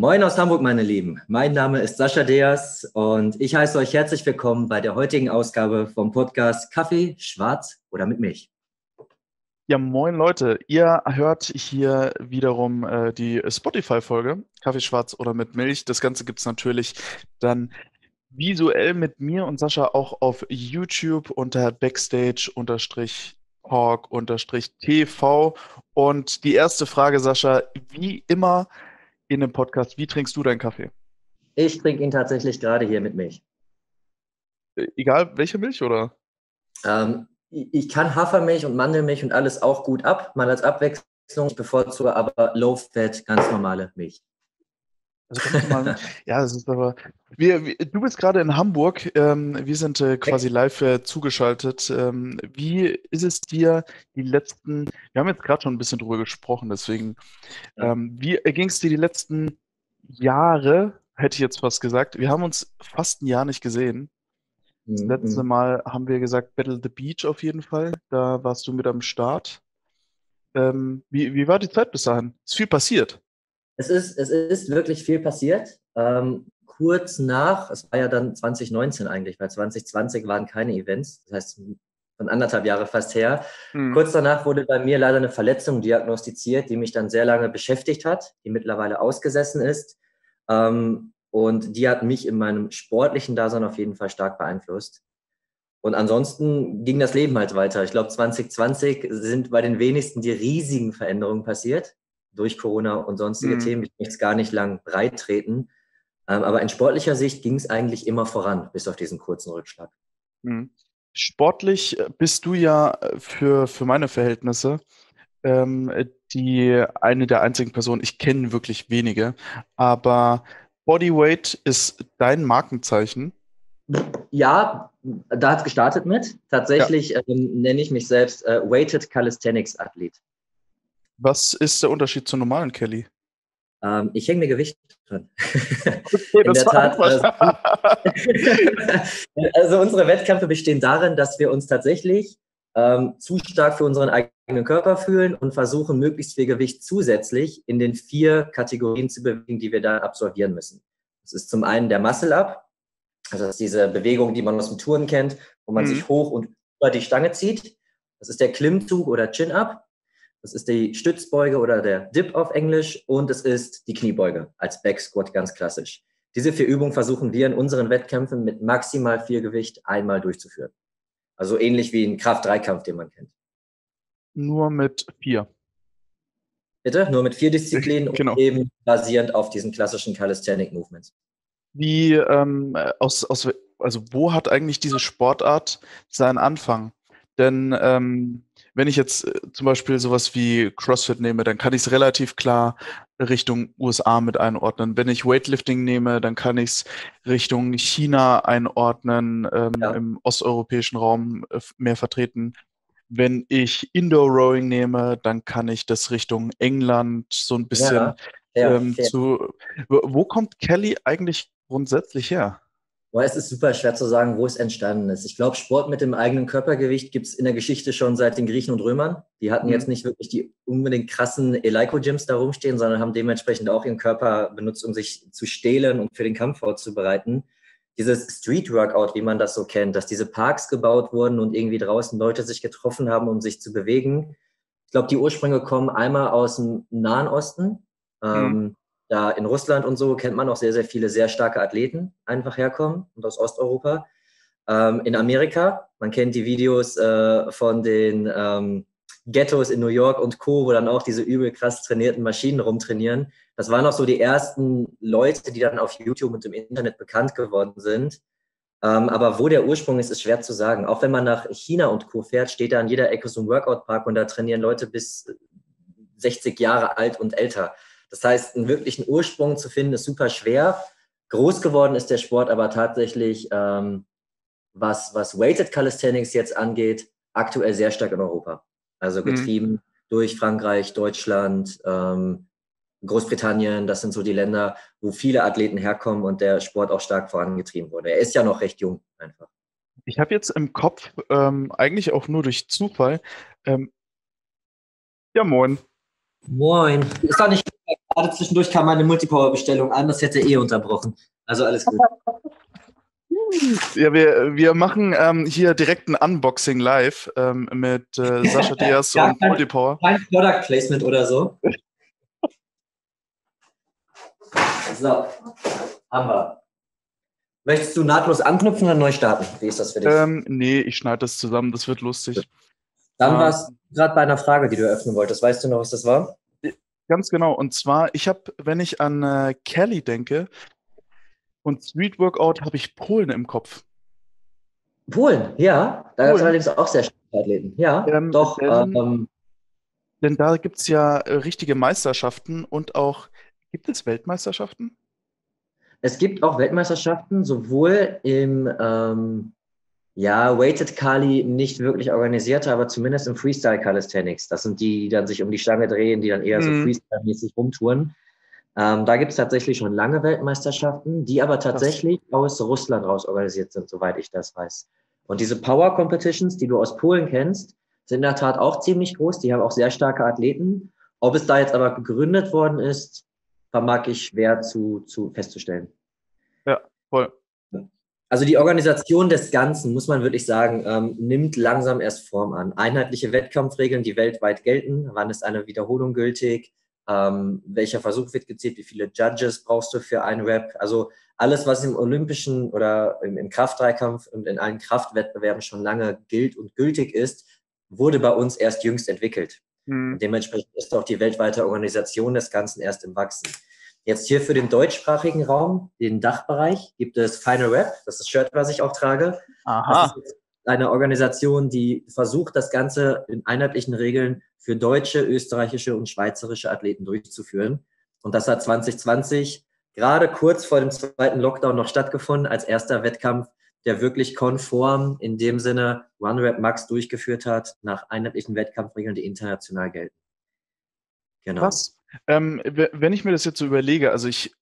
Moin aus Hamburg, meine Lieben. Mein Name ist Sascha Deas und ich heiße euch herzlich willkommen bei der heutigen Ausgabe vom Podcast Kaffee, Schwarz oder mit Milch. Ja, moin Leute, ihr hört hier wiederum die Spotify-Folge, Kaffee schwarz oder mit Milch. Das Ganze gibt es natürlich dann visuell mit mir und Sascha auch auf YouTube unter Backstage-Talk-TV. Und die erste Frage, Sascha, wie immer in dem Podcast, wie trinkst du deinen Kaffee? Ich trinke ihn tatsächlich gerade hier mit Milch. Egal welche Milch, oder? Ich kann Hafermilch und Mandelmilch und alles auch gut ab, mal als Abwechslung. Ich bevorzuge aber Low-Fat, ganz normale Milch. Also ganz normal. Ja, das ist aber. Du bist gerade in Hamburg. Wir sind quasi live zugeschaltet. Wie ist es dir die letzten? Wir haben jetzt gerade schon ein bisschen drüber gesprochen, deswegen. Wie ging es dir die letzten Jahre? Hätte ich jetzt fast gesagt. Wir haben uns fast ein Jahr nicht gesehen. Das letzte Mal haben wir gesagt Battle the Beach auf jeden Fall. Da warst du mit am Start. Wie war die Zeit bis dahin? Ist viel passiert. Es ist wirklich viel passiert. Kurz nach, es war ja dann 2019 eigentlich, weil 2020 waren keine Events, das heißt von 1,5 Jahre fast her. Kurz danach wurde bei mir leider eine Verletzung diagnostiziert, die mich dann sehr lange beschäftigt hat, die mittlerweile ausgesessen ist. Und die hat mich in meinem sportlichen Dasein auf jeden Fall stark beeinflusst. Und ansonsten ging das Leben halt weiter. Ich glaube, 2020 sind bei den wenigsten die riesigen Veränderungen passiert durch Corona und sonstige Themen. Ich möchte es gar nicht lang breit treten. Aber in sportlicher Sicht ging es eigentlich immer voran, bis auf diesen kurzen Rückschlag. Sportlich bist du ja für meine Verhältnisse die eine der einzigen Personen, ich kenne wirklich wenige, aber Bodyweight ist dein Markenzeichen. Ja, da hat es gestartet mit. Tatsächlich nenne ich mich selbst Weighted Calisthenics Athlet. Was ist der Unterschied zur normalen Kelly? Ich hänge mir Gewicht dran. Okay, in der Tat. Also unsere Wettkämpfe bestehen darin, dass wir uns tatsächlich zu stark für unseren eigenen Körper fühlen und versuchen, möglichst viel Gewicht zusätzlich in den 4 Kategorien zu bewegen, die wir da absolvieren müssen. Das ist zum einen der Muscle-Up, also das ist diese Bewegung, die man aus dem Touren kennt, wo man sich hoch und über die Stange zieht. Das ist der Klimmzug oder Chin-Up. Das ist die Stützbeuge oder der Dip auf Englisch. Und es ist die Kniebeuge als Back-Squat, ganz klassisch. Diese 4 Übungen versuchen wir in unseren Wettkämpfen mit maximal viel Gewicht einmal durchzuführen. Also ähnlich wie ein Kraft-3-Kampf, den man kennt. Nur mit 4. Bitte? Nur mit 4 Disziplinen genau. Und eben basierend auf diesen klassischen Calisthenic Movements. Wie, also wo hat eigentlich diese Sportart seinen Anfang? Denn wenn ich jetzt zum Beispiel sowas wie CrossFit nehme, dann kann ich es relativ klar Richtung USA mit einordnen. Wenn ich Weightlifting nehme, dann kann ich es Richtung China einordnen, im osteuropäischen Raum mehr vertreten. Wenn ich Indoor Rowing nehme, dann kann ich das Richtung England so ein bisschen Wo kommt Kelly eigentlich grundsätzlich her? Es ist super schwer zu sagen, wo es entstanden ist. Ich glaube, Sport mit dem eigenen Körpergewicht gibt es in der Geschichte schon seit den Griechen und Römern. Die hatten jetzt nicht wirklich die unbedingt krassen Eleiko-Gyms da rumstehen, sondern haben dementsprechend auch ihren Körper benutzt, um sich zu stählen und für den Kampf vorzubereiten. Dieses Street-Workout, wie man das so kennt, dass diese Parks gebaut wurden und irgendwie draußen Leute sich getroffen haben, um sich zu bewegen. Ich glaube, die Ursprünge kommen einmal aus dem Nahen Osten. Da in Russland und so kennt man auch sehr, sehr viele sehr starke Athleten einfach herkommen und aus Osteuropa. In Amerika, man kennt die Videos von den Ghettos in New York und Co., wo dann auch diese übel krass trainierten Maschinen rumtrainieren. Das waren auch so die ersten Leute, die dann auf YouTube und im Internet bekannt geworden sind. Aber wo der Ursprung ist, ist schwer zu sagen. Auch wenn man nach China und Co. fährt, steht da an jeder Ecke so ein Workout-Park und da trainieren Leute bis 60 Jahre alt und älter. Das heißt, einen wirklichen Ursprung zu finden, ist super schwer. Groß geworden ist der Sport aber tatsächlich, was Weighted Calisthenics jetzt angeht, aktuell sehr stark in Europa. Also getrieben durch Frankreich, Deutschland, Großbritannien. Das sind so die Länder, wo viele Athleten herkommen und der Sport auch stark vorangetrieben wurde. Er ist ja noch recht jung einfach. Ich habe jetzt im Kopf, eigentlich auch nur durch Zufall, ja moin. Moin. Ist doch nicht Gerade zwischendurch kam meine Multipower-Bestellung an, das hätte unterbrochen. Also alles gut. Ja, wir machen hier direkt ein Unboxing live mit Sascha Diaz und Multipower. Kein Product Placement oder so. So, haben wir. Möchtest du nahtlos anknüpfen oder neu starten? Wie ist das für dich? Nee, ich schneide das zusammen, das wird lustig. Dann war es gerade bei einer Frage, die du eröffnen wolltest. Weißt du noch, was das war? Ganz genau. Und zwar, wenn ich an Kelly denke und Street Workout, habe ich Polen im Kopf. Polen, ja. Da gab es allerdings auch sehr starke Athleten. Ja, doch. Denn da gibt es ja richtige Meisterschaften und auch, gibt es Weltmeisterschaften? Es gibt auch Weltmeisterschaften, sowohl im Weighted Kali nicht wirklich organisierte, aber zumindest im Freestyle Calisthenics. Das sind die dann sich um die Stange drehen, die dann eher so Freestyle-mäßig rumtouren. Da gibt es tatsächlich schon lange Weltmeisterschaften, die aber tatsächlich aus Russland raus organisiert sind, soweit ich das weiß. Und diese Power Competitions, die du aus Polen kennst, sind in der Tat auch ziemlich groß. Die haben auch sehr starke Athleten. Ob es da jetzt aber gegründet worden ist, vermag ich schwer festzustellen. Ja, voll. Also die Organisation des Ganzen, muss man wirklich sagen, nimmt langsam erst Form an. Einheitliche Wettkampfregeln, die weltweit gelten. Wann ist eine Wiederholung gültig? Welcher Versuch wird gezählt? Wie viele Judges brauchst du für einen Rep? Also alles, was im olympischen oder im Kraftdreikampf und in allen Kraftwettbewerben schon lange gilt und gültig ist, wurde bei uns erst jüngst entwickelt. Und dementsprechend ist auch die weltweite Organisation des Ganzen erst im Wachsen. Jetzt hier für den deutschsprachigen Raum, den Dachbereich, gibt es Final Rep, das ist das Shirt, was ich auch trage. Aha. Das ist eine Organisation, die versucht, das Ganze in einheitlichen Regeln für deutsche, österreichische und schweizerische Athleten durchzuführen. Und das hat 2020 gerade kurz vor dem zweiten Lockdown noch stattgefunden, als erster Wettkampf, der wirklich konform in dem Sinne One Rep Max durchgeführt hat, nach einheitlichen Wettkampfregeln, die international gelten. Genau. Was? Wenn ich mir das jetzt so überlege, also ich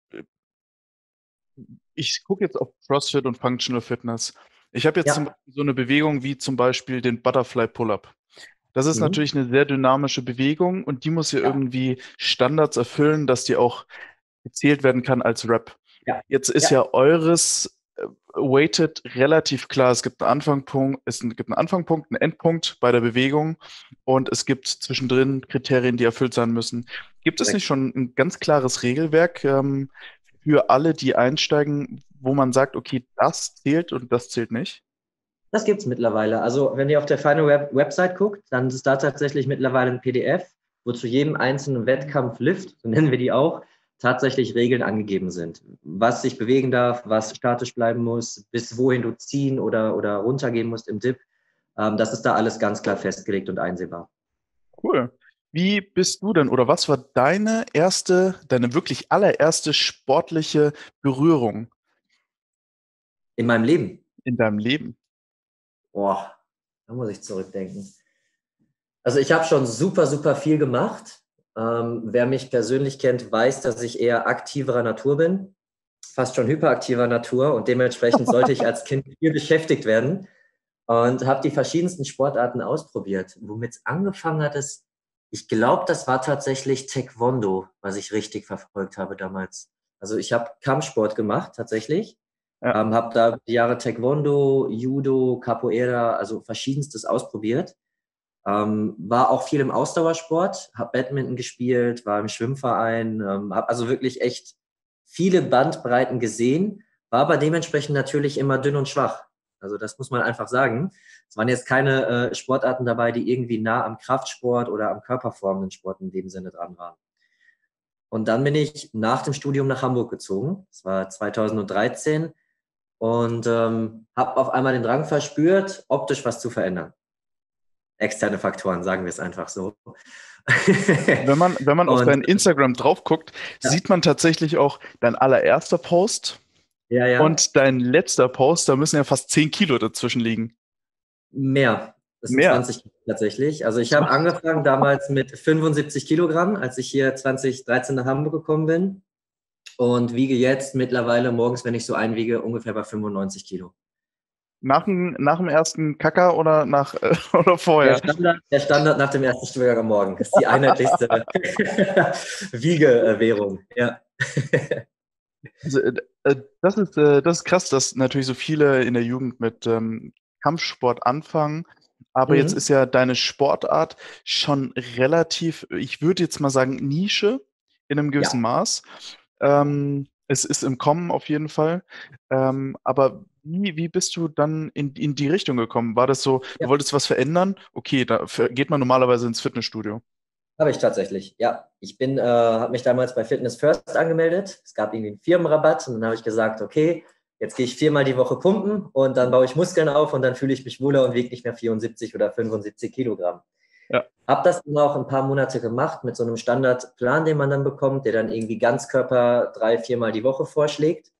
gucke jetzt auf CrossFit und Functional Fitness. Ich habe jetzt zum Beispiel so eine Bewegung wie zum Beispiel den Butterfly Pull-Up. Das ist natürlich eine sehr dynamische Bewegung und die muss ja irgendwie Standards erfüllen, dass die auch gezählt werden kann als Rep. Ja. Jetzt ist ja eures Weighted relativ klar. Es gibt einen Anfangspunkt, einen Endpunkt bei der Bewegung und es gibt zwischendrin Kriterien, die erfüllt sein müssen. Gibt es nicht schon ein ganz klares Regelwerk für alle, die einsteigen, wo man sagt, okay, das zählt und das zählt nicht? Das gibt es mittlerweile. Also wenn ihr auf der Final Website guckt, dann ist da tatsächlich mittlerweile ein PDF, wo zu jedem einzelnen Wettkampf-Lift, so nennen wir die auch, tatsächlich Regeln angegeben sind. Was sich bewegen darf, was statisch bleiben muss, bis wohin du ziehen oder runtergehen musst im Dip. Das ist da alles ganz klar festgelegt und einsehbar. Cool. Wie bist du denn oder was war deine wirklich allererste sportliche Berührung? In meinem Leben? In deinem Leben? Boah, da muss ich zurückdenken. Also ich habe schon super, super viel gemacht. Wer mich persönlich kennt, weiß, dass ich eher aktiverer Natur bin, fast schon hyperaktiver Natur und dementsprechend sollte ich als Kind viel beschäftigt werden und habe die verschiedensten Sportarten ausprobiert. Womit es angefangen hat, ist, ich glaube, das war tatsächlich Taekwondo, was ich richtig verfolgt habe damals. Also ich habe Kampfsport gemacht, tatsächlich. Ja. Habe da die Jahre Taekwondo, Judo, Capoeira, also verschiedenstes ausprobiert. War auch viel im Ausdauersport, habe Badminton gespielt, war im Schwimmverein, habe also wirklich echt viele Bandbreiten gesehen, war aber dementsprechend natürlich immer dünn und schwach. Also das muss man einfach sagen. Es waren jetzt keine Sportarten dabei, die irgendwie nah am Kraftsport oder am körperformenden Sport in dem Sinne dran waren. Und dann bin ich nach dem Studium nach Hamburg gezogen. Das war 2013 und habe auf einmal den Drang verspürt, optisch was zu verändern. Externe Faktoren, sagen wir es einfach so. Wenn man auf dein Instagram drauf guckt, sieht man tatsächlich auch dein allererster Post und dein letzter Post, da müssen ja fast 10 Kilo dazwischen liegen. Mehr. Das sind 20 Kilo tatsächlich. Also ich habe angefangen damals mit 75 Kilogramm, als ich hier 2013 nach Hamburg gekommen bin und wiege jetzt mittlerweile morgens, wenn ich so einwiege, ungefähr bei 95 Kilo. Nach dem ersten Kacker oder oder vorher? Der Standard nach dem ersten Stuhlgang am Morgen. Das ist die einheitlichste Wiegewährung. Ja. Also, das ist krass, dass natürlich so viele in der Jugend mit Kampfsport anfangen. Aber jetzt Mhm. ist ja deine Sportart schon relativ, ich würde jetzt mal sagen, Nische in einem gewissen Ja. Maß. Es ist im Kommen auf jeden Fall. Aber wie bist du dann in die Richtung gekommen? War das so, du Ja. wolltest was verändern? Okay, da geht man normalerweise ins Fitnessstudio. Habe ich tatsächlich, ja. Ich habe mich damals bei Fitness First angemeldet. Es gab irgendwie einen Firmenrabatt und dann habe ich gesagt, okay, jetzt gehe ich 4-mal die Woche pumpen und dann baue ich Muskeln auf und dann fühle ich mich wohler und wiege nicht mehr 74 oder 75 Kilogramm. Ja. Habe das dann auch ein paar Monate gemacht mit so einem Standardplan, den man dann bekommt, der dann irgendwie Ganzkörper 3-4-mal die Woche vorschlägt.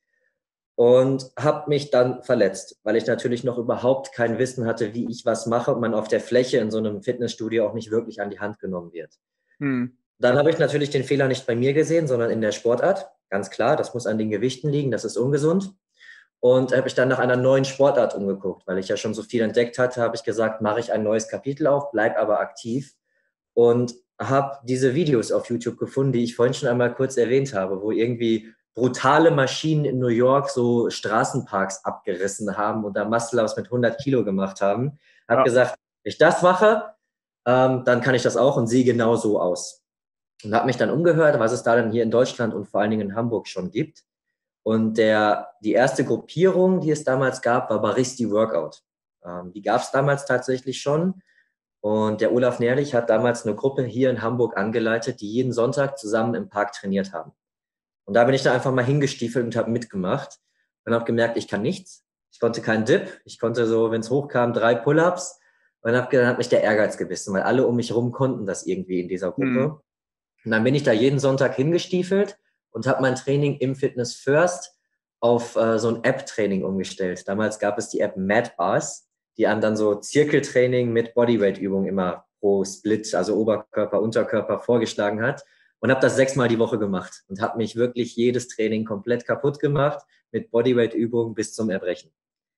Und habe mich dann verletzt, weil ich natürlich noch überhaupt kein Wissen hatte, wie ich was mache und man auf der Fläche in so einem Fitnessstudio auch nicht wirklich an die Hand genommen wird. Hm. Dann habe ich natürlich den Fehler nicht bei mir gesehen, sondern in der Sportart. Ganz klar, das muss an den Gewichten liegen, das ist ungesund. Und habe ich dann nach einer neuen Sportart umgeguckt, weil ich ja schon so viel entdeckt hatte, habe ich gesagt, mache ich ein neues Kapitel auf, bleib aber aktiv und habe diese Videos auf YouTube gefunden, die ich vorhin schon einmal kurz erwähnt habe, wo irgendwie brutale Maschinen in New York so Straßenparks abgerissen haben und da Muscle-Ups mit 100 Kilo gemacht haben. Habe Ja. gesagt, wenn ich das mache, dann kann ich das auch und sehe genau so aus. Und habe mich dann umgehört, was es da denn hier in Deutschland und vor allen Dingen in Hamburg schon gibt. Und die erste Gruppierung, die es damals gab, war Baristi Workout. Die gab es damals tatsächlich schon. Und der Olaf Nährlich hat damals eine Gruppe hier in Hamburg angeleitet, die jeden Sonntag zusammen im Park trainiert haben. Und da bin ich dann einfach mal hingestiefelt und habe mitgemacht und habe gemerkt, ich kann nichts. Ich konnte keinen Dip. Ich konnte so, wenn es hochkam, 3 Pull-ups. Und dann hat mich der Ehrgeiz gebissen, weil alle um mich rum konnten das irgendwie in dieser Hm. Gruppe. Und dann bin ich da jeden Sonntag hingestiefelt und habe mein Training im Fitness First auf so ein App-Training umgestellt. Damals gab es die App Mad Bars, die einem dann so Zirkeltraining mit Bodyweight-Übungen immer pro Split, also Oberkörper, Unterkörper vorgeschlagen hat. Und habe das 6-mal die Woche gemacht und habe mich wirklich jedes Training komplett kaputt gemacht mit Bodyweight-Übungen bis zum Erbrechen.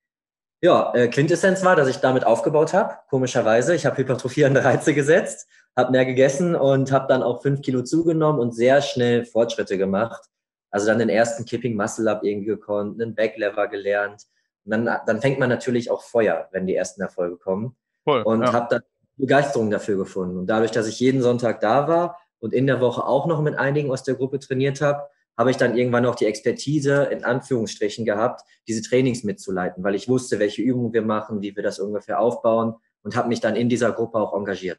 Ja, Quintessenz war, dass ich damit aufgebaut habe, komischerweise. Ich habe hypertrophierende Reize gesetzt, habe mehr gegessen und habe dann auch 5 Kilo zugenommen und sehr schnell Fortschritte gemacht. Also dann den ersten Kipping Muscle Up irgendwie gekonnt, einen Backlever gelernt. Und dann fängt man natürlich auch Feuer, wenn die ersten Erfolge kommen. Voll, Und ja. habe dann Begeisterung dafür gefunden. Und dadurch, dass ich jeden Sonntag da war und in der Woche auch noch mit einigen aus der Gruppe trainiert habe ich dann irgendwann auch die Expertise in Anführungsstrichen gehabt, diese Trainings mitzuleiten, weil ich wusste, welche Übungen wir machen, wie wir das ungefähr aufbauen und habe mich dann in dieser Gruppe auch engagiert.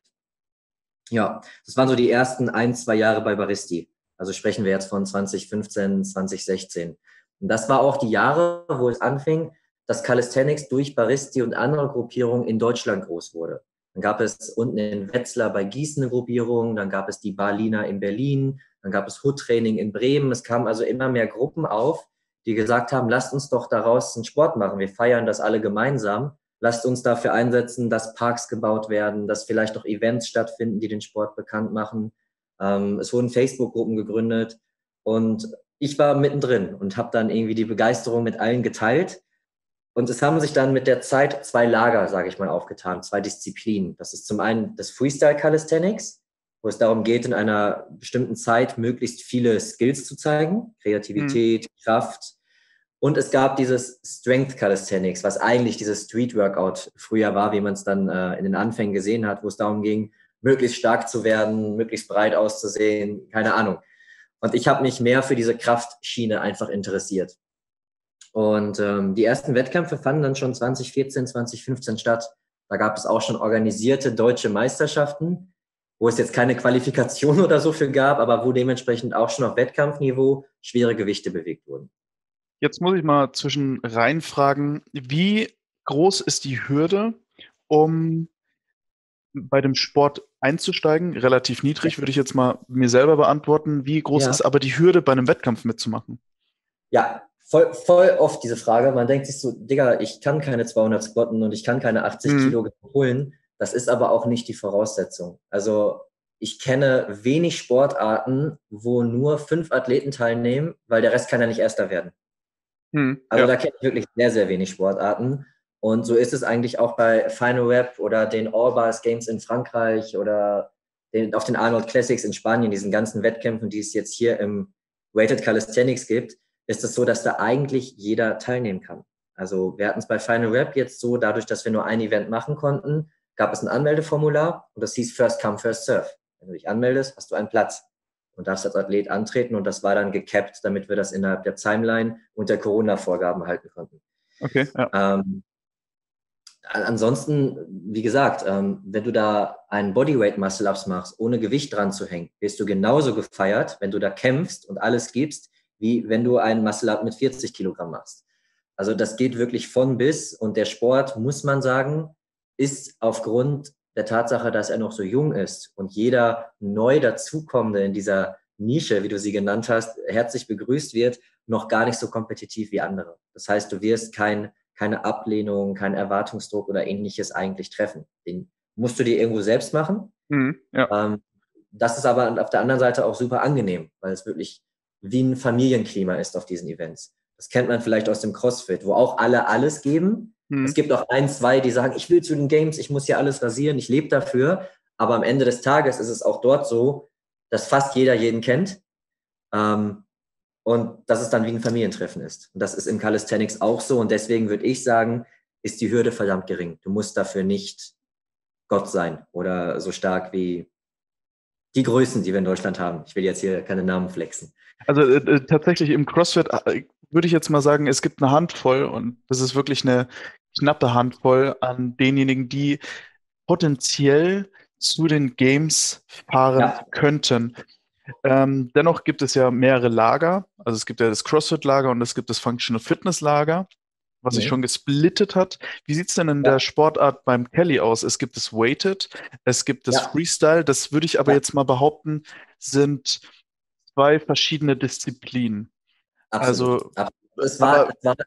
Ja, das waren so die ersten 1-2 Jahre bei Baristi. Also sprechen wir jetzt von 2015, 2016. Und das war auch die Jahre, wo es anfing, dass Calisthenics durch Baristi und andere Gruppierungen in Deutschland groß wurde. Dann gab es unten in Wetzlar bei Gießen eine Gruppierung, dann gab es die Berliner in Berlin, dann gab es Hood-Training in Bremen. Es kamen also immer mehr Gruppen auf, die gesagt haben, lasst uns doch daraus einen Sport machen. Wir feiern das alle gemeinsam. Lasst uns dafür einsetzen, dass Parks gebaut werden, dass vielleicht auch Events stattfinden, die den Sport bekannt machen. Es wurden Facebook-Gruppen gegründet und ich war mittendrin und habe dann irgendwie die Begeisterung mit allen geteilt. Und es haben sich dann mit der Zeit 2 Lager, sage ich mal, aufgetan, 2 Disziplinen. Das ist zum einen das Freestyle Calisthenics, wo es darum geht, in einer bestimmten Zeit möglichst viele Skills zu zeigen, Hm. Kreativität, Kraft. Und es gab dieses Strength Calisthenics, was eigentlich dieses Street Workout früher war, wie man es dann in den Anfängen gesehen hat, wo es darum ging, möglichst stark zu werden, möglichst breit auszusehen, keine Ahnung. Und ich habe mich mehr für diese Kraftschiene einfach interessiert. Und die ersten Wettkämpfe fanden dann schon 2014, 2015 statt. Da gab es auch schon organisierte deutsche Meisterschaften, wo es jetzt keine Qualifikation oder so für gab, aber wo dementsprechend auch schon auf Wettkampfniveau schwere Gewichte bewegt wurden. Jetzt muss ich mal zwischen rein fragen, wie groß ist die Hürde, um bei dem Sport einzusteigen? Relativ niedrig, würde ich jetzt mal mir selber beantworten. Wie groß Ja, ist aber die Hürde, bei einem Wettkampf mitzumachen? ja, voll oft diese Frage. Man denkt sich so, Digga, ich kann keine 200 squatten und ich kann keine 80 Mhm. Kilo holen. Das ist aber auch nicht die Voraussetzung. Also ich kenne wenig Sportarten, wo nur 5 Athleten teilnehmen, weil der Rest kann ja nicht Erster werden. Mhm. Also Ja. da kenne ich wirklich sehr, sehr wenig Sportarten. Und so ist es eigentlich auch bei Final Rap oder den All Bars Games in Frankreich oder auf den Arnold Classics in Spanien, diesen ganzen Wettkämpfen, die es jetzt hier im Weighted Calisthenics gibt, ist es so, dass da eigentlich jeder teilnehmen kann. Also wir hatten es bei Final Rap jetzt so, dadurch, dass wir nur ein Event machen konnten, gab es ein Anmeldeformular und das hieß First Come, First Serve. Wenn du dich anmeldest, hast du einen Platz und darfst als Athlet antreten und das war dann gecapped, damit wir das innerhalb der Timeline und der Corona-Vorgaben halten konnten. Okay, ja. Ansonsten, wie gesagt, wenn du da einen Bodyweight Muscle-Ups machst, ohne Gewicht dran zu hängen, wirst du genauso gefeiert, wenn du da kämpfst und alles gibst, wie wenn du einen Muscle-Up mit 40 Kilogramm machst. Also das geht wirklich von bis und der Sport, muss man sagen, ist aufgrund der Tatsache, dass er noch so jung ist und jeder neu dazukommende in dieser Nische, wie du sie genannt hast, herzlich begrüßt wird, noch gar nicht so kompetitiv wie andere. Das heißt, du wirst keine Ablehnung, keinen Erwartungsdruck oder ähnliches eigentlich treffen. Den musst du dir irgendwo selbst machen. Ja. Das ist aber auf der anderen Seite auch super angenehm, weil es wirklich wie ein Familienklima ist auf diesen Events. Das kennt man vielleicht aus dem CrossFit, wo auch alle alles geben. Es gibt auch ein, zwei, die sagen, ich will zu den Games, ich muss hier alles rasieren, ich lebe dafür. Aber am Ende des Tages ist es auch dort so, dass fast jeder jeden kennt. Und dass es dann wie ein Familientreffen ist. Und das ist im Calisthenics auch so. Und deswegen würde ich sagen, ist die Hürde verdammt gering. Du musst dafür nicht Gott sein oder so stark wie die Größen, die wir in Deutschland haben. Ich will jetzt hier keine Namen flexen. Also tatsächlich im CrossFit würde ich jetzt mal sagen, es gibt eine Handvoll und das ist wirklich eine knappe Handvoll an denjenigen, die potenziell zu den Games fahren könnten. Dennoch gibt es ja mehrere Lager. Also es gibt ja das CrossFit-Lager und es gibt das Functional Fitness-Lager, was sich schon gesplittet hat. Wie sieht es denn in der Sportart beim Kelly aus? Es gibt das Weighted, es gibt das Freestyle. Das würde ich aber jetzt mal behaupten, sind zwei verschiedene Disziplinen. Absolut. Also,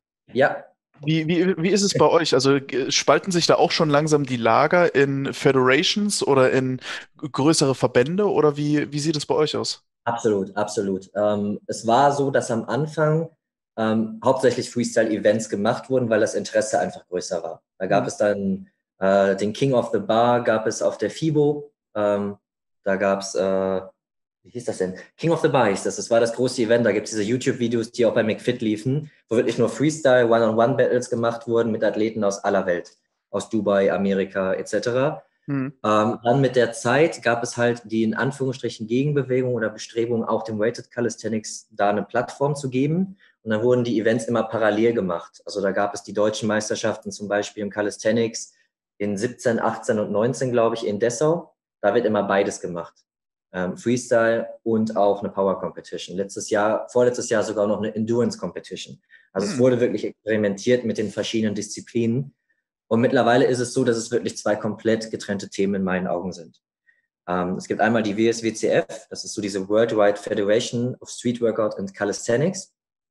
wie ist es bei euch? Also spalten sich da auch schon langsam die Lager in Federations oder in größere Verbände oder wie sieht es bei euch aus? Absolut, absolut. Es war so, dass am Anfang hauptsächlich Freestyle-Events gemacht wurden, weil das Interesse einfach größer war. Da gab es dann den King of the Bar, gab es auf der FIBO. Da gab es, wie hieß das denn? King of the Bar hieß das. Das war das große Event. Da gibt es diese YouTube-Videos, die auch bei McFit liefen, wo wirklich nur Freestyle, One-on-One-Battles gemacht wurden mit Athleten aus aller Welt. Aus Dubai, Amerika etc. Dann mit der Zeit gab es halt die in Anführungsstrichen Gegenbewegung oder Bestrebung, auch dem Weighted Calisthenics da eine Plattform zu geben. Und dann wurden die Events immer parallel gemacht. Also da gab es die deutschen Meisterschaften zum Beispiel im Calisthenics in 17, 18 und 19, glaube ich, in Dessau. Da wird immer beides gemacht. Freestyle und auch eine Power Competition. Vorletztes Jahr sogar noch eine Endurance Competition. Also es wurde wirklich experimentiert mit den verschiedenen Disziplinen. Und mittlerweile ist es so, dass es wirklich zwei komplett getrennte Themen in meinen Augen sind. Es gibt einmal die WSWCF, das ist so diese Worldwide Federation of Street Workout and Calisthenics.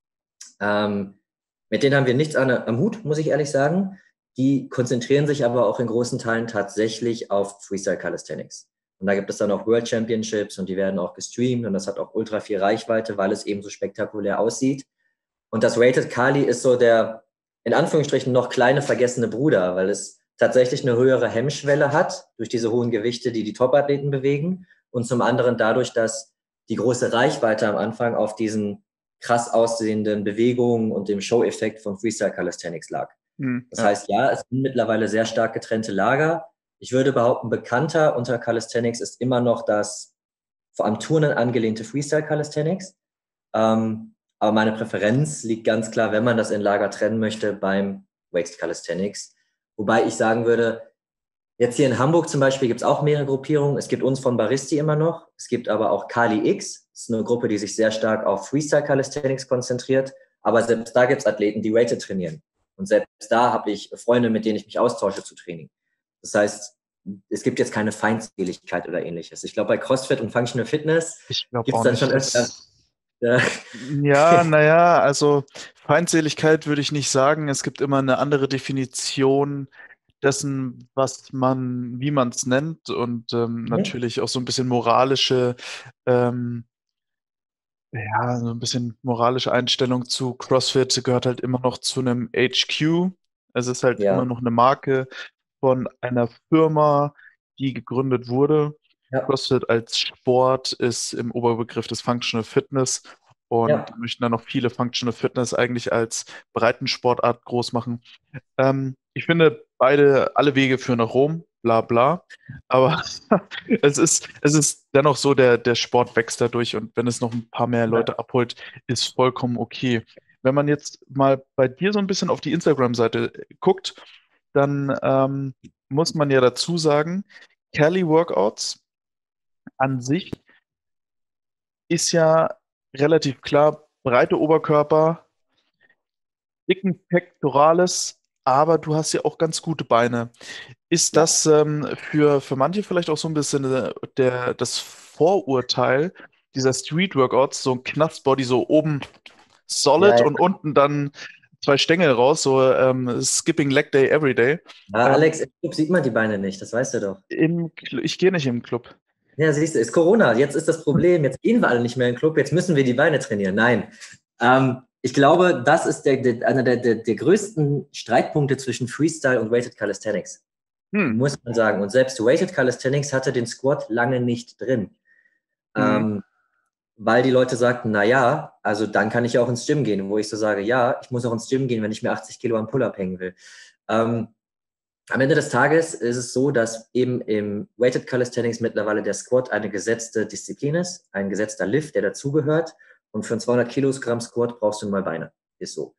Mit denen haben wir nichts am Hut, muss ich ehrlich sagen. Die konzentrieren sich aber auch in großen Teilen tatsächlich auf Freestyle Calisthenics. Und da gibt es dann auch World Championships und die werden auch gestreamt und das hat auch ultra viel Reichweite, weil es eben so spektakulär aussieht. Und das Weighted Cali ist so der, in Anführungsstrichen, noch kleine vergessene Bruder, weil es tatsächlich eine höhere Hemmschwelle hat durch diese hohen Gewichte, die die Top-Athleten bewegen und zum anderen dadurch, dass die große Reichweite am Anfang auf diesen krass aussehenden Bewegungen und dem Show-Effekt von Freestyle Calisthenics lag. Das heißt, ja, es sind mittlerweile sehr stark getrennte Lager. Ich würde behaupten, bekannter unter Calisthenics ist immer noch das vor allem Turnen angelehnte Freestyle Calisthenics. Aber meine Präferenz liegt ganz klar, wenn man das in Lager trennen möchte, beim Weighted Calisthenics. Wobei ich sagen würde, jetzt hier in Hamburg zum Beispiel gibt es auch mehrere Gruppierungen. Es gibt uns von Baristi immer noch. Es gibt aber auch Kali X. Das ist eine Gruppe, die sich sehr stark auf Freestyle Calisthenics konzentriert. Aber selbst da gibt es Athleten, die Weighted trainieren. Und selbst da habe ich Freunde, mit denen ich mich austausche zu Training. Das heißt, es gibt jetzt keine Feindseligkeit oder ähnliches. Ich glaube, bei CrossFit und Functional Fitness gibt es dann schon öfter. Ja, naja, also Feindseligkeit würde ich nicht sagen. Es gibt immer eine andere Definition dessen, wie man es nennt und natürlich auch so ein bisschen so ein bisschen moralische Einstellung zu CrossFit gehört halt immer noch zu einem HQ. Es ist halt immer Ja, noch eine Marke von einer Firma, die gegründet wurde. ja, CrossFit als Sport ist im Oberbegriff des Functional Fitness und die ja. möchten dann noch viele Functional Fitness eigentlich als Breitensportart groß machen. Ich finde, alle Wege führen nach Rom, bla bla. Aber es ist dennoch so, der Sport wächst dadurch und wenn es noch ein paar mehr Ja. Leute abholt, ist vollkommen okay. Wenn man jetzt mal bei dir so ein bisschen auf die Instagram-Seite guckt, dann muss man ja dazu sagen, Cali Workouts an sich ist ja relativ klar, breite Oberkörper, dicken Pectorales, aber du hast ja auch ganz gute Beine. Ist Ja. das für manche vielleicht auch so ein bisschen das Vorurteil dieser Street-Workouts, so ein Knastbody, so oben Ja, solid ja. und unten dann zwei Stängel raus, so Skipping Leg Day every day. Ja, Ähm, Alex, im Club sieht man die Beine nicht, das weißt du doch. ich gehe nicht im Club. Ja, siehst du, ist Corona. Jetzt ist das Problem. Jetzt gehen wir alle nicht mehr in den Club. Jetzt müssen wir die Beine trainieren. Nein. Ich glaube, das ist einer der größten Streitpunkte zwischen Freestyle und Weighted Calisthenics. Hm. Muss man sagen. Und selbst Weighted Calisthenics hatte den Squat lange nicht drin. Hm. Ähm, Weil die Leute sagten, na ja, also dann kann ich ja auch ins Gym gehen. Wo ich so sage, ja, ich muss auch ins Gym gehen, wenn ich mir 80 Kilo am Pull-Up hängen will. Ähm, Am Ende des Tages ist es so, dass eben im Weighted Calisthenics mittlerweile der Squat eine gesetzte Disziplin ist, ein gesetzter Lift, der dazugehört. Und für einen 200 Kilogramm Squat brauchst du nun mal Beine. Ist so.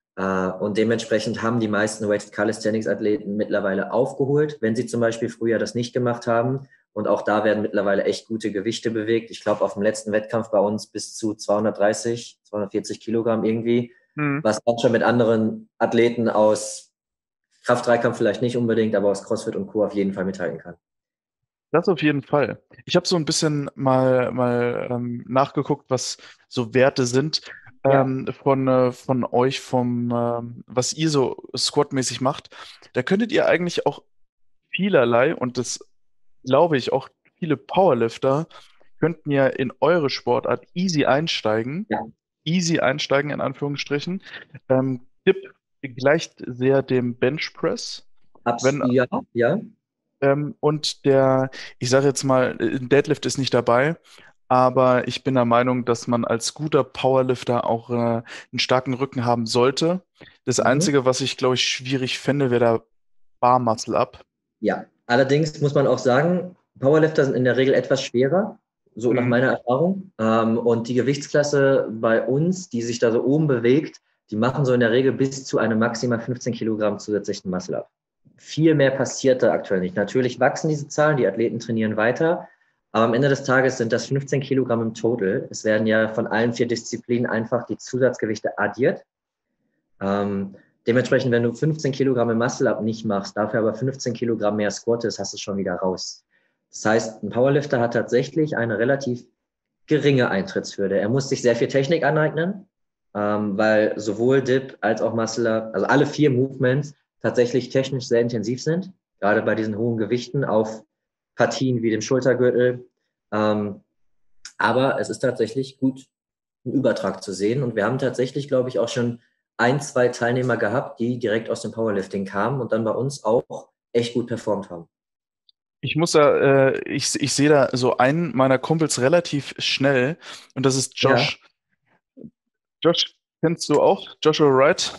Und dementsprechend haben die meisten Weighted Calisthenics Athleten mittlerweile aufgeholt, wenn sie zum Beispiel früher das nicht gemacht haben. Und auch da werden mittlerweile echt gute Gewichte bewegt. Ich glaube, auf dem letzten Wettkampf bei uns bis zu 230, 240 Kilogramm irgendwie, Hm. was dann schon mit anderen Athleten aus Kraft-Dreikampf vielleicht nicht unbedingt, aber aus CrossFit und Co. auf jeden Fall mithalten kann. Das auf jeden Fall. Ich habe so ein bisschen mal nachgeguckt, was so Werte sind Ja. von euch, was ihr so squatmäßig macht. Da könntet ihr eigentlich auch vielerlei, und das glaube ich auch viele Powerlifter, könnten ja in eure Sportart Ja, easy einsteigen in Anführungsstrichen. Dip gleicht sehr dem Benchpress. Wenn ja, ja. Und ich sage jetzt mal, ein Deadlift ist nicht dabei, aber ich bin der Meinung, dass man als guter Powerlifter auch einen starken Rücken haben sollte. Das Mhm. Einzige, was ich, glaube ich, schwierig fände, wäre der Bar Muscle Up. Ja. Allerdings muss man auch sagen, Powerlifter sind in der Regel etwas schwerer, so nach Mhm. meiner Erfahrung. Und die Gewichtsklasse bei uns, die sich da so oben bewegt, die machen so in der Regel bis zu einem maximal 15 Kilogramm zusätzlichen Muscle-Up. Viel mehr passiert da aktuell nicht. Natürlich wachsen diese Zahlen, die Athleten trainieren weiter, aber am Ende des Tages sind das 15 Kilogramm im Total. Es werden ja von allen 4 Disziplinen einfach die Zusatzgewichte addiert. Ähm, Dementsprechend, wenn du 15 Kilogramm im Muscle-Up nicht machst, dafür aber 15 Kilogramm mehr squattest, hast du es schon wieder raus. Das heißt, ein Powerlifter hat tatsächlich eine relativ geringe Eintrittshürde. Er muss sich sehr viel Technik aneignen, weil sowohl Dip als auch Muscle-Up, also alle 4 Movements tatsächlich technisch sehr intensiv sind, gerade bei diesen hohen Gewichten auf Partien wie dem Schultergürtel. Ähm, aber es ist tatsächlich gut, einen Übertrag zu sehen. Und wir haben tatsächlich, glaube ich, auch schon 2 Teilnehmer gehabt, die direkt aus dem Powerlifting kamen und dann bei uns auch echt gut performt haben. Ich sehe da so einen meiner Kumpels relativ schnell und das ist Ja, Josh. Josh kennst du auch? Joshua Wright?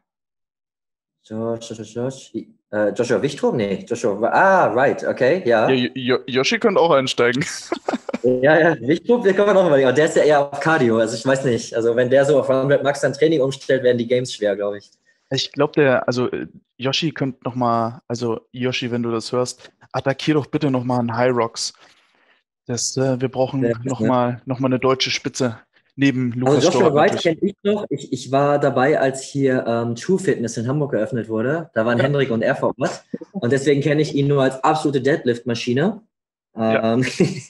Joshua Wichtrum? Nee, right, okay, Ja, ja. Yoshi könnte auch einsteigen. Ja, ja, Wichtrum, den kann man auch überlegen. Aber der ist ja eher auf Cardio, also ich weiß nicht. Also wenn der so auf 100 Max dann Training umstellt, werden die Games schwer, glaube ich. Ich glaube, Yoshi könnte noch mal, also Yoshi, wenn du das hörst, attackier doch bitte noch mal einen High Rocks. Wir brauchen Ne? noch mal eine deutsche Spitze neben Also Lukas Joshua Stork Wright natürlich. kenne ich noch. Ich war dabei, als hier True Fitness in Hamburg eröffnet wurde. Da waren Ja, Hendrik und er vor Ort. Und deswegen kenne ich ihn nur als absolute Deadlift-Maschine. ja. Ähm,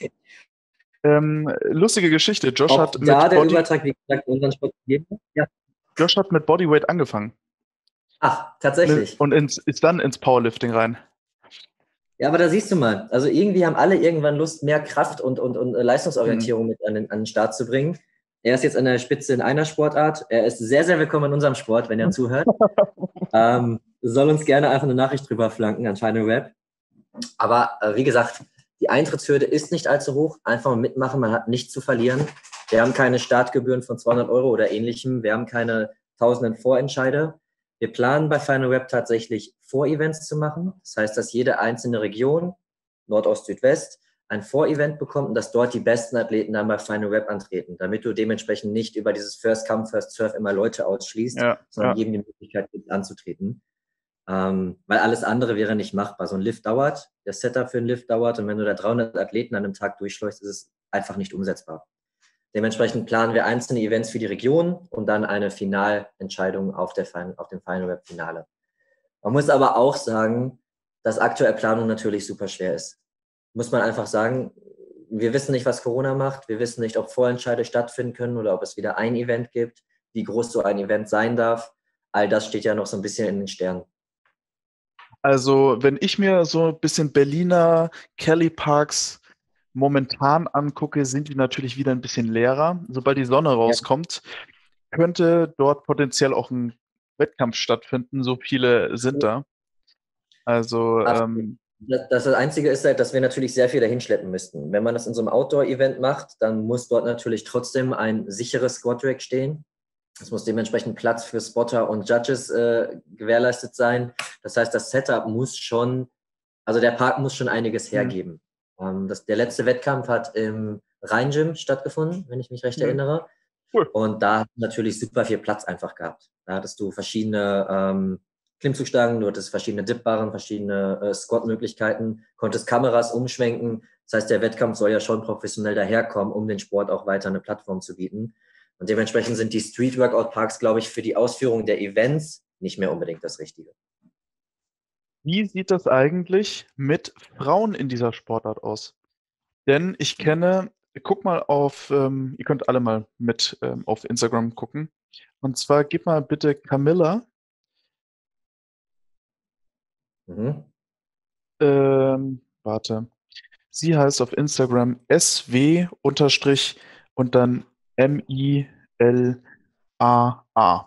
Lustige Geschichte. Ob da der Übertrag, wie gesagt, in unseren Sport gegeben hat? Ja. Josh hat mit Bodyweight angefangen Ach, tatsächlich. und ist dann ins Powerlifting rein. Ja, aber da siehst du mal. Also irgendwie haben alle irgendwann Lust, mehr Kraft und Hm. Leistungsorientierung mit an den Start zu bringen. Er ist jetzt an der Spitze in einer Sportart. Er ist sehr, sehr willkommen in unserem Sport, wenn er zuhört. soll uns gerne einfach eine Nachricht drüber flanken an Final Rap. Aber wie gesagt, die Eintrittshürde ist nicht allzu hoch. Einfach mal mitmachen, man hat nichts zu verlieren. Wir haben keine Startgebühren von 200 Euro oder ähnlichem. Wir haben keine tausenden Vorentscheide. Wir planen bei Final Rap tatsächlich Vorevents zu machen. Das heißt, dass jede einzelne Region, Nordost, Südwest, ein Vorevent bekommt und dass dort die besten Athleten dann bei Final Rap antreten, damit du dementsprechend nicht über dieses First Come, First Serve immer Leute ausschließt, sondern jedem die Möglichkeit gibt, anzutreten. Weil alles andere wäre nicht machbar. So ein Lift dauert, das Setup für ein Lift dauert und wenn du da 300 Athleten an einem Tag durchschleust, ist es einfach nicht umsetzbar. Dementsprechend planen wir einzelne Events für die Region und dann eine Finalentscheidung auf dem Final Rap Finale. Man muss aber auch sagen, dass aktuell Planung natürlich super schwer ist. Muss man einfach sagen, wir wissen nicht, was Corona macht. Wir wissen nicht, ob Vorentscheide stattfinden können oder ob es wieder ein Event gibt, wie groß so ein Event sein darf. All das steht ja noch so ein bisschen in den Sternen. Also, wenn ich mir so ein bisschen Berliner Kelly Parks momentan angucke, sind die natürlich wieder ein bisschen leerer. Sobald die Sonne rauskommt, könnte dort potenziell auch ein Wettkampf stattfinden. So viele sind da. Also, das Einzige ist halt, dass wir natürlich sehr viel dahin schleppen müssten. Wenn man das in so einem Outdoor-Event macht, dann muss dort natürlich trotzdem ein sicheres Squat-Rack stehen. Es muss dementsprechend Platz für Spotter und Judges gewährleistet sein. Das heißt, das Setup muss schon, also der Park muss schon einiges hergeben. Der letzte Wettkampf hat im Rhein-Gym stattgefunden, wenn ich mich recht erinnere. Cool. Und da hat natürlich super viel Platz einfach gehabt. Da hattest du verschiedene Klimmzugstangen, du hattest verschiedene Dip-Barren, verschiedene Squat-Möglichkeiten, konntest Kameras umschwenken. Das heißt, der Wettkampf soll ja schon professionell daherkommen, um den Sport auch weiter eine Plattform zu bieten. Und dementsprechend sind die Street-Workout-Parks, glaube ich, für die Ausführung der Events nicht mehr unbedingt das Richtige. Wie sieht das eigentlich mit Frauen in dieser Sportart aus? Denn ich kenne, guck mal auf, ihr könnt alle mal mit auf Instagram gucken. Und zwar gib mal bitte Camilla. Warte. Sie heißt auf Instagram SW unterstrich und dann MILAA.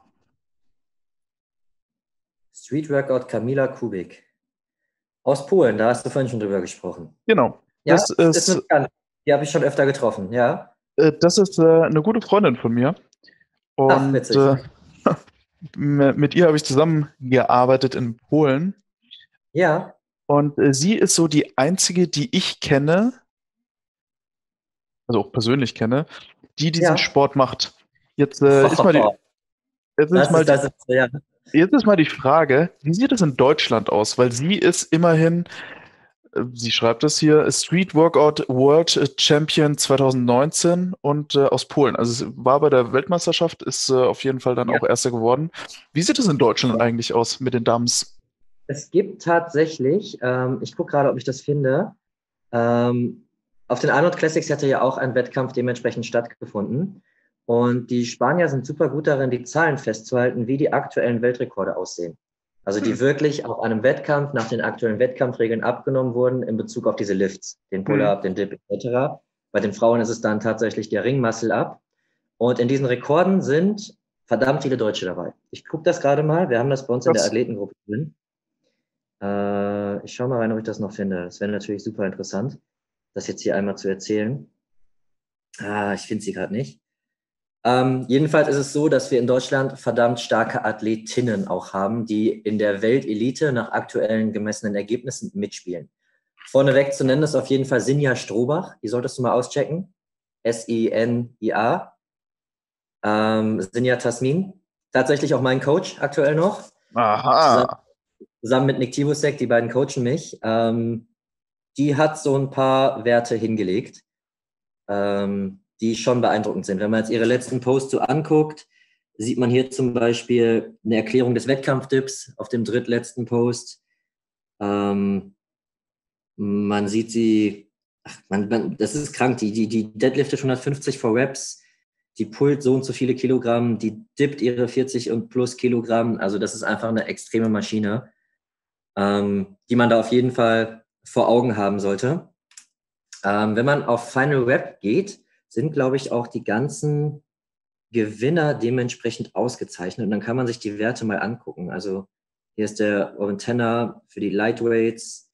Street Workout Kamila Kubik. Aus Polen, da hast du vorhin schon drüber gesprochen. Genau. Ja, das ist bekannt. Die habe ich schon öfter getroffen, ja. Das ist eine gute Freundin von mir. Und mit ihr habe ich zusammengearbeitet in Polen. Ja. Und sie ist so die einzige, die ich kenne, also auch persönlich kenne, die diesen Sport macht. Jetzt ist mal die Frage, wie sieht es in Deutschland aus? Weil sie ist immerhin, sie schreibt es hier, Street Workout World Champion 2019 und aus Polen. Also es war bei der Weltmeisterschaft, ist auf jeden Fall dann auch Erster geworden. Wie sieht es in Deutschland eigentlich aus mit den Dams? Es gibt tatsächlich, ich gucke gerade, ob ich das finde, auf den Arnold Classics hatte ja auch ein Wettkampf dementsprechend stattgefunden. Und die Spanier sind super gut darin, die Zahlen festzuhalten, wie die aktuellen Weltrekorde aussehen. Also die wirklich auf einem Wettkampf nach den aktuellen Wettkampfregeln abgenommen wurden in Bezug auf diese Lifts, den Pull-Up, den Dip etc. Bei den Frauen ist es dann tatsächlich der Ring-Muscle-Up. Und in diesen Rekorden sind verdammt viele Deutsche dabei. Ich gucke das gerade mal. Wir haben das bei uns in der Athletengruppe drin. Ich schaue mal rein, ob ich das noch finde. Das wäre natürlich super interessant, das jetzt hier einmal zu erzählen. Ich finde sie gerade nicht. Jedenfalls ist es so, dass wir in Deutschland verdammt starke Athletinnen auch haben, die in der Weltelite nach aktuellen gemessenen Ergebnissen mitspielen. Vorneweg zu nennen ist auf jeden Fall Sinja Strohbach. Die solltest du mal auschecken. SINIA. Sinja Tasmin. Tatsächlich auch mein Coach aktuell noch. Aha. Zusammen mit Nick Tibusek, die beiden coachen mich. Die hat so ein paar Werte hingelegt, die schon beeindruckend sind. Wenn man jetzt ihre letzten Posts so anguckt, sieht man hier zum Beispiel eine Erklärung des Wettkampfdips auf dem drittletzten Post. Man sieht sie, das ist krank, die deadliftet 150 vor Reps, die pullt so und so viele Kilogramm, die dippt ihre 40 und plus Kilogramm. Also das ist einfach eine extreme Maschine, die man da auf jeden Fall vor Augen haben sollte. Wenn man auf Final Rep geht, sind, glaube ich, auch die ganzen Gewinner dementsprechend ausgezeichnet. Und dann kann man sich die Werte mal angucken. Also Hier ist der Owen Tenner für die Lightweights.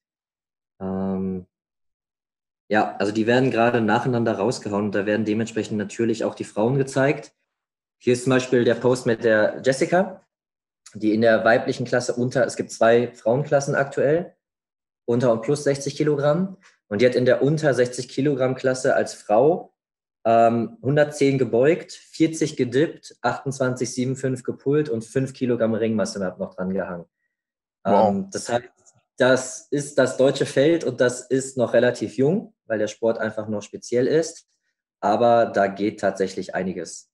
Ja, also die werden gerade nacheinander rausgehauen und da werden dementsprechend natürlich auch die Frauen gezeigt. Hier ist zum Beispiel der Post mit der Jessica, die in der weiblichen Klasse es gibt 2 Frauenklassen aktuell, unter und plus 60 Kilogramm. Und die hat in der unter 60 Kilogramm Klasse als Frau 110 gebeugt, 40 gedippt, 28,75 gepullt und 5 Kilogramm Ringmasse noch dran gehangen. Wow. Das heißt, das ist das deutsche Feld und das ist noch relativ jung, weil der Sport einfach noch speziell ist. Aber da geht tatsächlich einiges.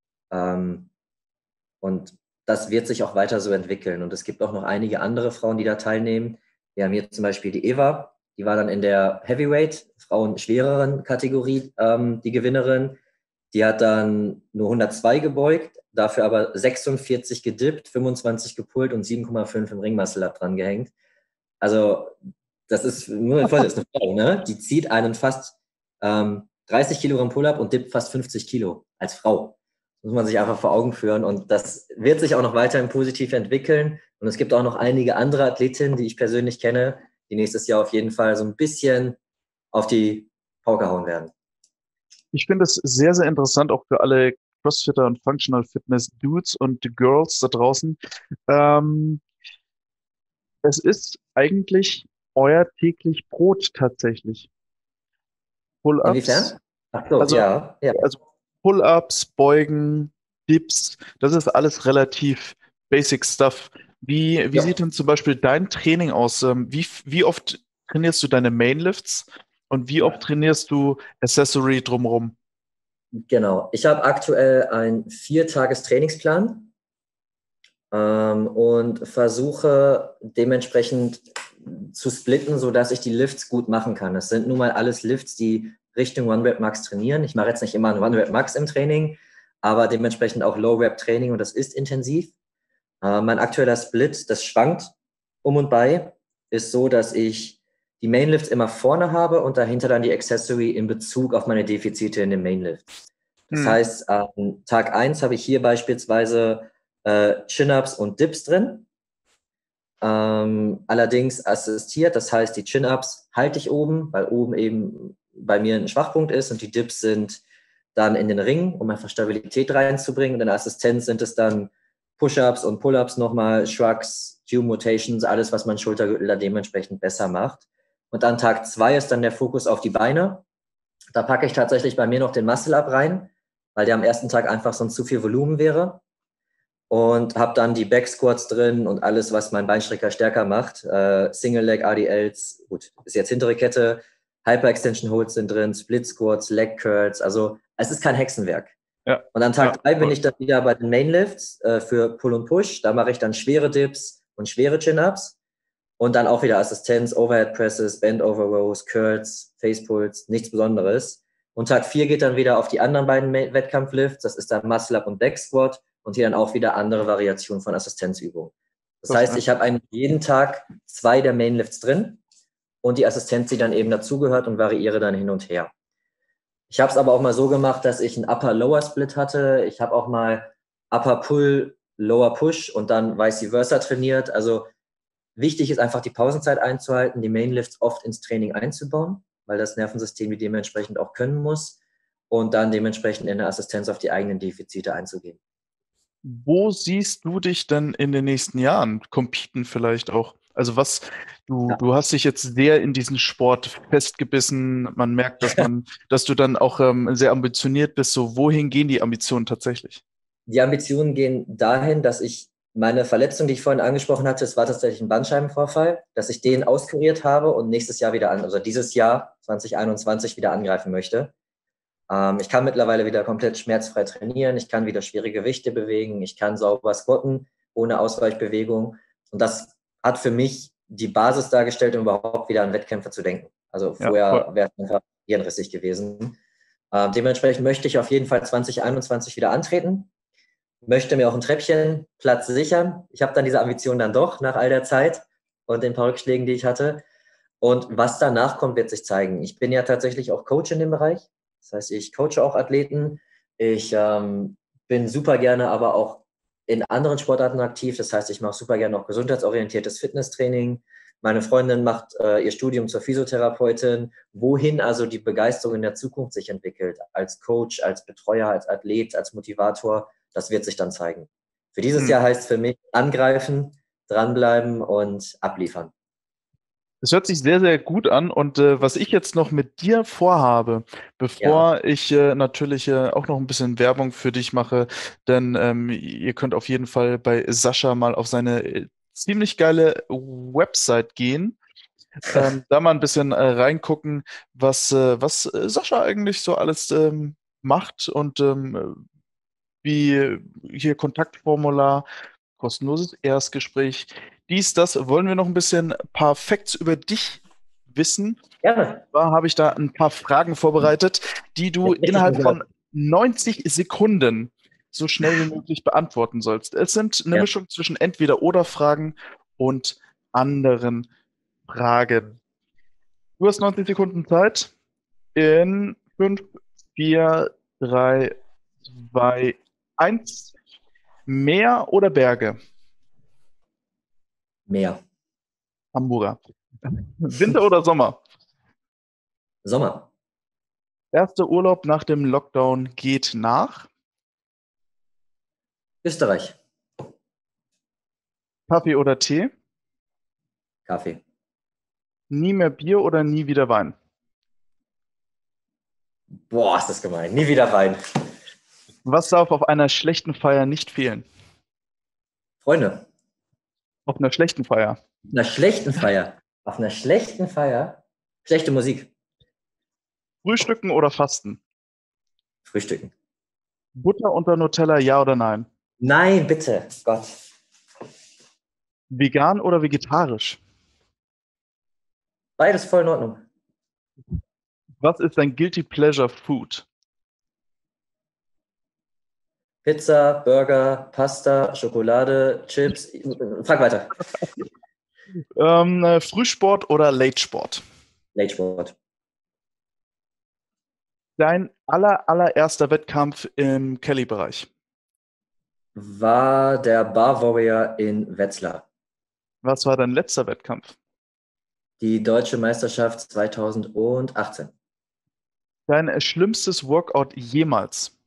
Und das wird sich auch weiter so entwickeln. Und es gibt auch noch einige andere Frauen, die da teilnehmen. Wir haben hier zum Beispiel die Eva, die war dann in der Heavyweight, Frauen schwereren Kategorie, die Gewinnerin. Die hat dann nur 102 gebeugt, dafür aber 46 gedippt, 25 gepullt und 7,5 im Ringmuscle-Up dran gehängt. Also das ist, nur eine Frau, ne? Die zieht einen fast 30 Kilogramm Pull-Up und dippt fast 50 Kilo als Frau. Das muss man sich einfach vor Augen führen und das wird sich auch noch weiterhin positiv entwickeln. Und es gibt auch noch einige andere Athletinnen, die ich persönlich kenne, die nächstes Jahr auf jeden Fall so ein bisschen auf die Pauke hauen werden. Ich finde es sehr, sehr interessant, auch für alle Crossfitter und Functional Fitness Dudes und Girls da draußen. Ähm, Es ist eigentlich euer täglich Brot tatsächlich. Pull-ups, Inwiefern? Ach so, also, ja, ja. also Pull-ups, Beugen, Dips, das ist alles relativ basic Stuff. Wie Ja. sieht denn zum Beispiel dein Training aus? Wie oft trainierst du deine Mainlifts und wie oft trainierst du Accessory drumherum? Genau. Ich habe aktuell einen 4-Tages-Trainingsplan und versuche dementsprechend zu splitten, sodass ich die Lifts gut machen kann. Das sind nun mal alles Lifts, die Richtung One-Rep-Max trainieren. Ich mache jetzt nicht immer ein One-Rep-Max im Training, aber dementsprechend auch Low-Rep-Training und das ist intensiv. Mein aktueller Split, das schwankt um und bei, ist so, dass ich die Mainlifts immer vorne habe und dahinter dann die Accessory in Bezug auf meine Defizite in den Mainlifts. Das Hm. heißt, an Tag 1 habe ich hier beispielsweise Chin-Ups und Dips drin. Allerdings assistiert, das heißt, die Chin-Ups halte ich oben, weil oben eben bei mir ein Schwachpunkt ist und die Dips sind dann in den Ring, um einfach Stabilität reinzubringen. Und in der Assistenz sind es dann Push-Ups und Pull-Ups nochmal, Shrugs, Q-Mutations, alles, was mein Schultergürtel da dementsprechend besser macht. Und an Tag 2 ist dann der Fokus auf die Beine. Da packe ich tatsächlich bei mir noch den Muscle-Up rein, weil der am ersten Tag einfach sonst zu viel Volumen wäre. Und habe dann die Back-Squats drin und alles, was meinen Beinstrecker stärker macht. Single-Leg-ADLs, gut, ist jetzt hintere Kette, Hyper-Extension-Holds sind drin, Split-Squats, Leg-Curls, also es ist kein Hexenwerk. Ja, Und an ja, Tag 3 bin voll. ich dann wieder bei den Mainlifts für Pull und Push. Da mache ich dann schwere Dips und schwere Chin-Ups. Und dann auch wieder Assistenz, Overhead Presses, Bend Over Rows, Curls, Face Pulls, nichts Besonderes. Und Tag 4 geht dann wieder auf die anderen beiden Wettkampflifts. Das ist dann Muscle Up und Back Squat. Und hier dann auch wieder andere Variationen von Assistenzübungen. Das Krass, heißt, ne? ich habe eigentlich jeden Tag 2 der Mainlifts drin und die Assistenz, die dann eben dazugehört und variiere dann hin und her. Ich habe es aber auch mal so gemacht, dass ich einen Upper-Lower-Split hatte. Ich habe auch mal Upper-Pull, Lower-Push und dann vice versa trainiert. Also wichtig ist einfach die Pausenzeit einzuhalten, die Mainlifts oft ins Training einzubauen, weil das Nervensystem die dementsprechend auch können muss und dann dementsprechend in der Assistenz auf die eigenen Defizite einzugehen. Wo siehst du dich denn in den nächsten Jahren? Competen vielleicht auch? Also Ja. du hast dich jetzt sehr in diesen Sport festgebissen. Man merkt, dass du dann auch sehr ambitioniert bist. So, wohin gehen die Ambitionen tatsächlich? Die Ambitionen gehen dahin, dass ich meine Verletzung, die ich vorhin angesprochen hatte, es war tatsächlich ein Bandscheibenvorfall, dass ich den auskuriert habe und nächstes Jahr wieder also dieses Jahr 2021 wieder angreifen möchte. Ich kann mittlerweile wieder komplett schmerzfrei trainieren, ich kann wieder schwere Gewichte bewegen, ich kann sauber squatten ohne Ausweichbewegung. Und das hat für mich die Basis dargestellt, um überhaupt wieder an Wettkämpfe zu denken. Also Ja, voll. vorher wäre es einfach hirnrissig gewesen. Dementsprechend möchte ich auf jeden Fall 2021 wieder antreten, möchte mir auch einen Treppchenplatz sichern. Ich habe dann diese Ambition dann doch nach all der Zeit und den paar Rückschlägen, die ich hatte. Und was danach kommt, wird sich zeigen. Ich bin ja tatsächlich auch Coach in dem Bereich. Das heißt, ich coache auch Athleten. Ich bin super gerne aber auch in anderen Sportarten aktiv. Das heißt, ich mache super gerne auch gesundheitsorientiertes Fitnesstraining. Meine Freundin macht ihr Studium zur Physiotherapeutin. Wohin also die Begeisterung in der Zukunft sich entwickelt, als Coach, als Betreuer, als Athlet, als Motivator, das wird sich dann zeigen. Für dieses Jahr heißt für mich angreifen, dranbleiben und abliefern. Das hört sich sehr, sehr gut an. Und was ich jetzt noch mit dir vorhabe, bevor ich natürlich auch noch ein bisschen Werbung für dich mache, denn ihr könnt auf jeden Fall bei Sascha mal auf seine ziemlich geile Website gehen. Da mal ein bisschen reingucken, was Sascha eigentlich so alles macht und wie hier Kontaktformular, kostenloses Erstgespräch, dies, das. Wollen wir noch ein paar Facts über dich wissen? Gerne. Da habe ich da ein paar Fragen vorbereitet, die du innerhalb von 90 Sekunden so schnell wie möglich beantworten sollst. Es sind eine Mischung zwischen Entweder-oder-Fragen und anderen Fragen. Du hast 90 Sekunden Zeit. In 5, 4, 3, 2, 1. Meer oder Berge? Meer. Hamburger. Winter oder Sommer? Sommer. Erster Urlaub nach dem Lockdown geht nach? Österreich. Kaffee oder Tee? Kaffee. Nie mehr Bier oder nie wieder Wein? Boah, ist das gemein. Nie wieder Wein. Was darf auf einer schlechten Feier nicht fehlen? Freunde. Auf einer schlechten Feier. Auf einer schlechten Feier. Auf einer schlechten Feier. Schlechte Musik. Frühstücken oder Fasten? Frühstücken. Butter unter Nutella, ja oder nein? Nein, bitte. Gott. Vegan oder vegetarisch? Beides voll in Ordnung. Was ist dein Guilty Pleasure Food? Pizza, Burger, Pasta, Schokolade, Chips. Frag weiter. Frühsport oder Late-Sport? Late-Sport. Dein allererster Wettkampf im Kelly-Bereich? War der Bar Warrior in Wetzlar. Was war dein letzter Wettkampf? Die Deutsche Meisterschaft 2018. Dein schlimmstes Workout jemals?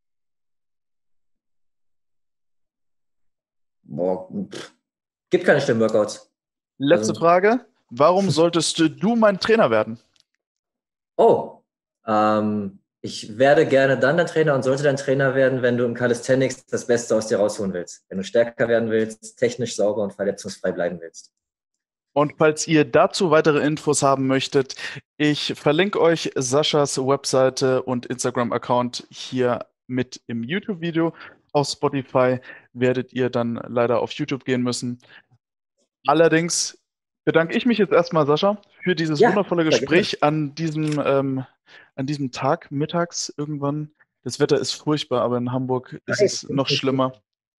Boah, gibt keine schlimmen Workouts. Letzte Frage. Warum solltest du mein Trainer werden? Oh, ich werde gerne dann dein Trainer und sollte dein Trainer werden, wenn du im Calisthenics das Beste aus dir rausholen willst. Wenn du stärker werden willst, technisch sauber und verletzungsfrei bleiben willst. Und falls ihr dazu weitere Infos haben möchtet, ich verlinke euch Saschas Webseite und Instagram-Account hier mit im YouTube-Video. Auf Spotify werdet ihr dann leider auf YouTube gehen müssen. Allerdings bedanke ich mich jetzt erstmal, Sascha, für dieses wundervolle Gespräch an diesem Tag, mittags irgendwann. Das Wetter ist furchtbar, aber in Hamburg ist es noch schlimmer.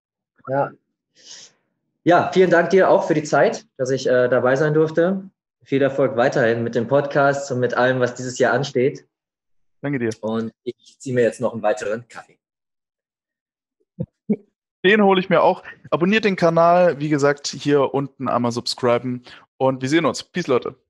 Ja, vielen Dank dir auch für die Zeit, dass ich dabei sein durfte. Viel Erfolg weiterhin mit dem Podcast und mit allem, was dieses Jahr ansteht. Danke dir. Und ich ziehe mir jetzt noch einen weiteren Kaffee. Den hole ich mir auch. Abonniert den Kanal, wie gesagt, hier unten einmal subscriben und wir sehen uns. Peace, Leute.